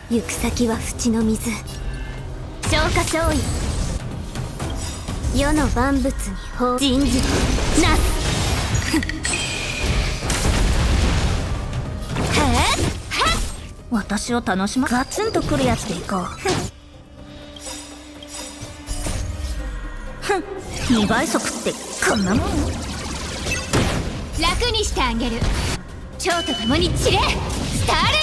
行く先は淵の水。消化勝利。世の万物に人事なす。 私を楽しまガツンとくるやつでいこう。2倍速ってこんなもん。 楽にしてあげる。蝶と共に散れスターレ